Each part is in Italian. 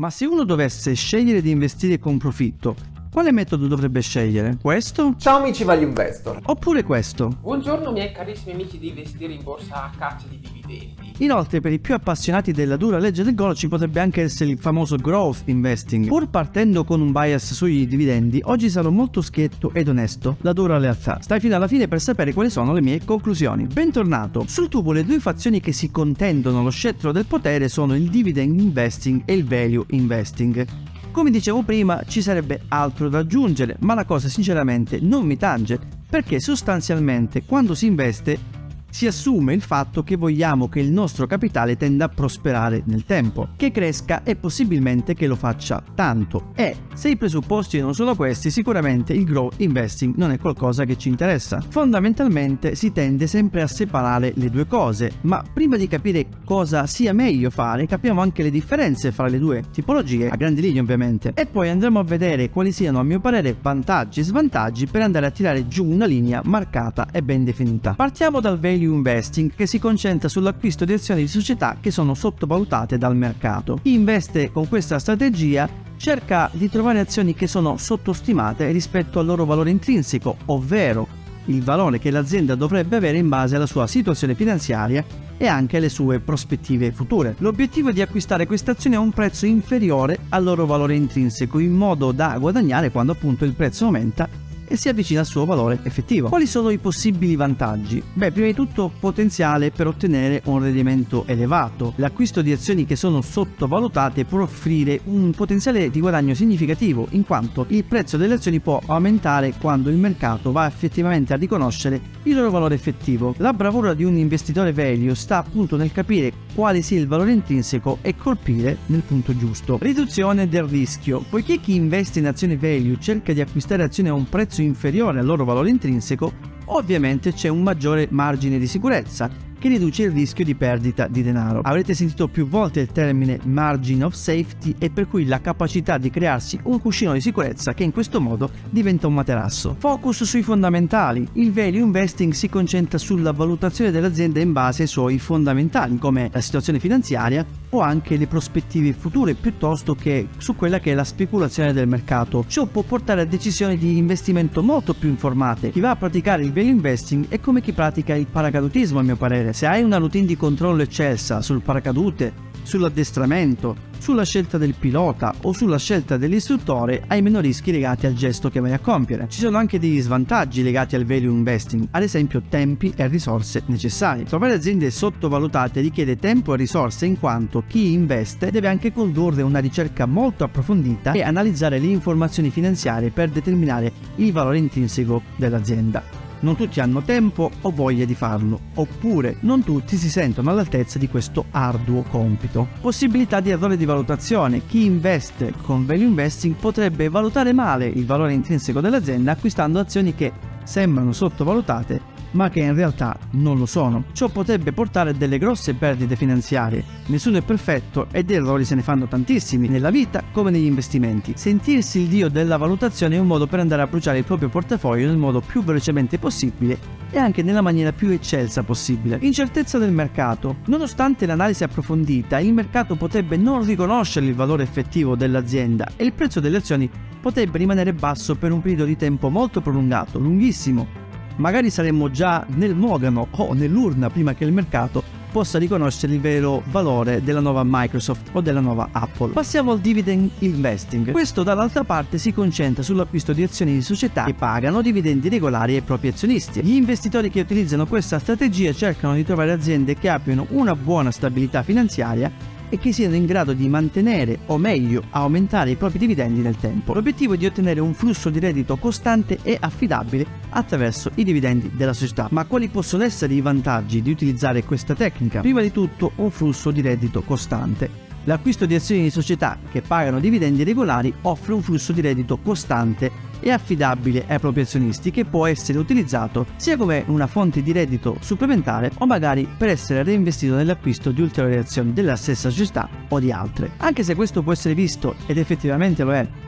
Ma se uno dovesse scegliere di investire con profitto, quale metodo dovrebbe scegliere? Questo? Ciao amici Value Investor. Oppure questo? Buongiorno miei carissimi amici di investire in borsa a caccia di dividendi. Inoltre, per i più appassionati della dura legge del golo ci potrebbe anche essere il famoso growth investing. Pur partendo con un bias sui dividendi, oggi sarò molto schietto ed onesto, la dura realtà. Stai fino alla fine per sapere quali sono le mie conclusioni. Bentornato! Sul tubo le due fazioni che si contendono lo scettro del potere sono il dividend investing e il value investing. Come dicevo prima, ci sarebbe altro da aggiungere, ma la cosa sinceramente non mi tange, perché sostanzialmente quando si investe si assume il fatto che vogliamo che il nostro capitale tenda a prosperare nel tempo, che cresca e possibilmente che lo faccia tanto. E se i presupposti non sono questi, sicuramente il growth investing non è qualcosa che ci interessa. Fondamentalmente si tende sempre a separare le due cose, ma prima di capire cosa sia meglio fare, capiamo anche le differenze fra le due tipologie, a grandi linee ovviamente, e poi andremo a vedere quali siano a mio parere vantaggi e svantaggi per andare a tirare giù una linea marcata e ben definita. Partiamo dal value investing, che si concentra sull'acquisto di azioni di società che sono sottovalutate dal mercato. Chi investe con questa strategia cerca di trovare azioni che sono sottostimate rispetto al loro valore intrinseco, ovvero il valore che l'azienda dovrebbe avere in base alla sua situazione finanziaria e anche alle sue prospettive future. L'obiettivo è di acquistare queste azioni a un prezzo inferiore al loro valore intrinseco, in modo da guadagnare quando appunto il prezzo aumenta e si avvicina al suo valore effettivo. Quali sono i possibili vantaggi? Beh, prima di tutto potenziale per ottenere un rendimento elevato. L'acquisto di azioni che sono sottovalutate può offrire un potenziale di guadagno significativo, in quanto il prezzo delle azioni può aumentare quando il mercato va effettivamente a riconoscere il loro valore effettivo. La bravura di un investitore value sta appunto nel capire quale sia il valore intrinseco e colpire nel punto giusto. Riduzione del rischio. Poiché chi investe in azioni value cerca di acquistare azioni a un prezzo inferiore al loro valore intrinseco, ovviamente c'è un maggiore margine di sicurezza che riduce il rischio di perdita di denaro. Avrete sentito più volte il termine margin of safety, e per cui la capacità di crearsi un cuscino di sicurezza che in questo modo diventa un materasso. Focus sui fondamentali. Il value investing si concentra sulla valutazione dell'azienda in base ai suoi fondamentali, come la situazione finanziaria o anche le prospettive future, piuttosto che su quella che è la speculazione del mercato. Ciò può portare a decisioni di investimento molto più informate. Chi va a praticare il value investing è come chi pratica il paracadutismo, a mio parere. Se hai una routine di controllo eccelsa sul paracadute, sull'addestramento, sulla scelta del pilota o sulla scelta dell'istruttore, hai meno rischi legati al gesto che vai a compiere. Ci sono anche degli svantaggi legati al value investing, ad esempio tempi e risorse necessari. Trovare aziende sottovalutate richiede tempo e risorse, in quanto chi investe deve anche condurre una ricerca molto approfondita e analizzare le informazioni finanziarie per determinare il valore intrinseco dell'azienda. Non tutti hanno tempo o voglia di farlo, oppure non tutti si sentono all'altezza di questo arduo compito. Possibilità di errore di valutazione. Chi investe con value investing potrebbe valutare male il valore intrinseco dell'azienda acquistando azioni che sembrano sottovalutate ma che in realtà non lo sono. Ciò potrebbe portare a delle grosse perdite finanziarie. Nessuno è perfetto ed errori se ne fanno tantissimi nella vita come negli investimenti. Sentirsi il dio della valutazione è un modo per andare a bruciare il proprio portafoglio nel modo più velocemente possibile e anche nella maniera più eccelsa possibile. Incertezza del mercato. Nonostante l'analisi approfondita, il mercato potrebbe non riconoscere il valore effettivo dell'azienda e il prezzo delle azioni potrebbe rimanere basso per un periodo di tempo molto prolungato, lunghissimo. Magari saremmo già nel mogano o nell'urna prima che il mercato possa riconoscere il vero valore della nuova Microsoft o della nuova Apple. Passiamo al dividend investing. Questo dall'altra parte si concentra sull'acquisto di azioni di società che pagano dividendi regolari ai propri azionisti. Gli investitori che utilizzano questa strategia cercano di trovare aziende che abbiano una buona stabilità finanziaria e che siano in grado di mantenere o meglio aumentare i propri dividendi nel tempo. L'obiettivo è di ottenere un flusso di reddito costante e affidabile attraverso i dividendi della società. Ma quali possono essere i vantaggi di utilizzare questa tecnica? Prima di tutto un flusso di reddito costante. L'acquisto di azioni di società che pagano dividendi regolari offre un flusso di reddito costante e affidabile ai propri azionisti, che può essere utilizzato sia come una fonte di reddito supplementare o magari per essere reinvestito nell'acquisto di ulteriori azioni della stessa società o di altre. Anche se questo può essere visto, ed effettivamente lo è,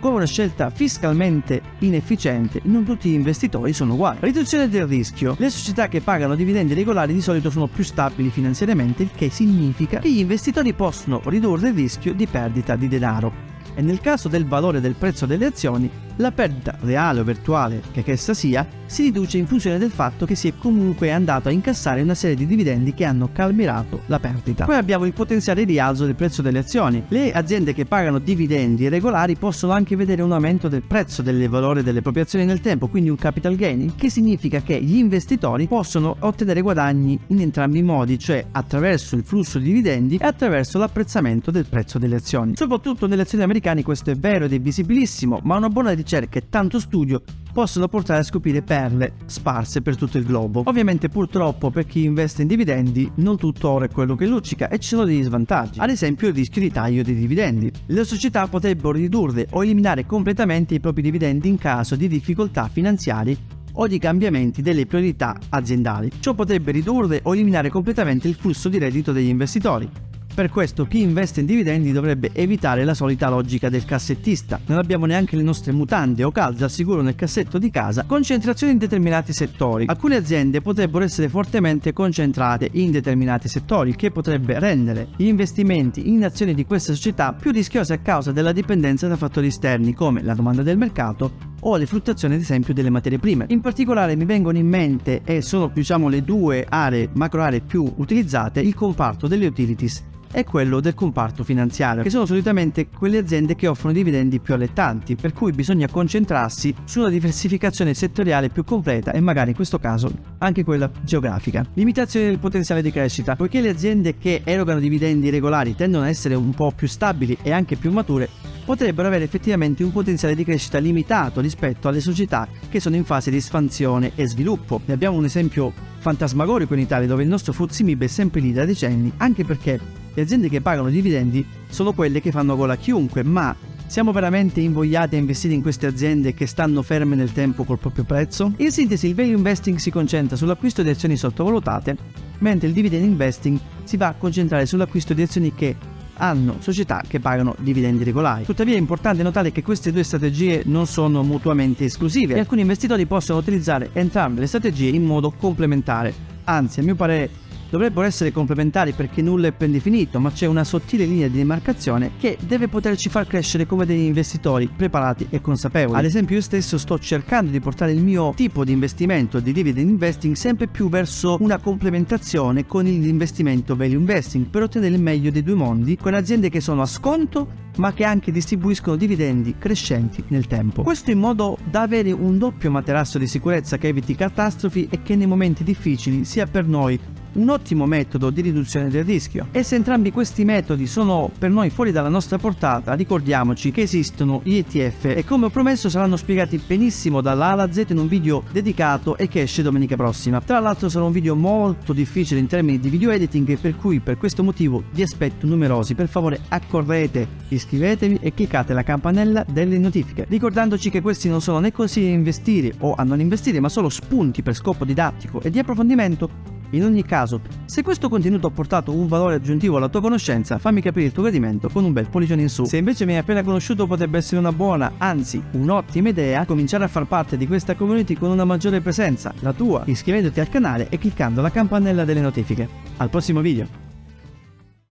come una scelta fiscalmente inefficiente, non tutti gli investitori sono uguali. Riduzione del rischio. Le società che pagano dividendi regolari di solito sono più stabili finanziariamente, il che significa che gli investitori possono ridurre il rischio di perdita di denaro. E nel caso del valore del prezzo delle azioni, la perdita reale o virtuale che essa sia, si riduce in funzione del fatto che si è comunque andato a incassare una serie di dividendi che hanno calmirato la perdita. Poi abbiamo il potenziale rialzo del prezzo delle azioni. Le aziende che pagano dividendi regolari possono anche vedere un aumento del prezzo del valore delle proprie azioni nel tempo, quindi un capital gain, che significa che gli investitori possono ottenere guadagni in entrambi i modi, cioè attraverso il flusso di dividendi e attraverso l'apprezzamento del prezzo delle azioni. Soprattutto nelle azioni americane questo è vero ed è visibilissimo, ma una buona ricerca e tanto studio possono portare a scoprire perle sparse per tutto il globo. Ovviamente purtroppo per chi investe in dividendi non tutto oro è quello che luccica e ci sono degli svantaggi, ad esempio il rischio di taglio dei dividendi. Le società potrebbero ridurre o eliminare completamente i propri dividendi in caso di difficoltà finanziarie o di cambiamenti delle priorità aziendali. Ciò potrebbe ridurre o eliminare completamente il flusso di reddito degli investitori. Per questo chi investe in dividendi dovrebbe evitare la solita logica del cassettista. Non abbiamo neanche le nostre mutande o calze al sicuro nel cassetto di casa. Concentrazione in determinati settori. Alcune aziende potrebbero essere fortemente concentrate in determinati settori, il che potrebbe rendere gli investimenti in azioni di queste società più rischiose a causa della dipendenza da fattori esterni come la domanda del mercato o le fluttuazioni ad esempio delle materie prime. In particolare mi vengono in mente, e sono diciamo le due macro aree più utilizzate, il comparto delle utilities e quello del comparto finanziario, che sono solitamente quelle aziende che offrono dividendi più allettanti, per cui bisogna concentrarsi su una diversificazione settoriale più completa e magari in questo caso anche quella geografica. Limitazione del potenziale di crescita. Poiché le aziende che erogano dividendi regolari tendono a essere un po' più stabili e anche più mature, potrebbero avere effettivamente un potenziale di crescita limitato rispetto alle società che sono in fase di espansione e sviluppo. Ne abbiamo un esempio fantasmagorico in Italia, dove il nostro FTSE MIB è sempre lì da decenni, anche perché le aziende che pagano dividendi sono quelle che fanno gola a chiunque, ma siamo veramente invogliati a investire in queste aziende che stanno ferme nel tempo col proprio prezzo? In sintesi, il value investing si concentra sull'acquisto di azioni sottovalutate, mentre il dividend investing si va a concentrare sull'acquisto di azioni che hanno società che pagano dividendi regolari. Tuttavia è importante notare che queste due strategie non sono mutuamente esclusive e alcuni investitori possono utilizzare entrambe le strategie in modo complementare. Anzi, a mio parere dovrebbero essere complementari perché nulla è ben definito, ma c'è una sottile linea di demarcazione che deve poterci far crescere come degli investitori preparati e consapevoli. Ad esempio, io stesso sto cercando di portare il mio tipo di investimento di dividend investing sempre più verso una complementazione con l'investimento value investing, per ottenere il meglio dei due mondi, con aziende che sono a sconto ma che anche distribuiscono dividendi crescenti nel tempo. Questo in modo da avere un doppio materasso di sicurezza che eviti catastrofi e che nei momenti difficili sia per noi un ottimo metodo di riduzione del rischio. E se entrambi questi metodi sono per noi fuori dalla nostra portata, ricordiamoci che esistono gli ETF e come ho promesso saranno spiegati benissimo dalla A alla Z in un video dedicato e che esce domenica prossima. Tra l'altro sarà un video molto difficile in termini di video editing, per cui per questo motivo vi aspetto numerosi. Per favore accorrete, iscrivetevi e cliccate la campanella delle notifiche, ricordandoci che questi non sono né consigli a investire o a non investire, ma solo spunti per scopo didattico e di approfondimento. In ogni caso, se questo contenuto ha portato un valore aggiuntivo alla tua conoscenza, fammi capire il tuo gradimento con un bel pollicione in su. Se invece mi hai appena conosciuto, potrebbe essere una buona, anzi un'ottima idea, cominciare a far parte di questa community con una maggiore presenza, la tua, iscrivendoti al canale e cliccando la campanella delle notifiche. Al prossimo video!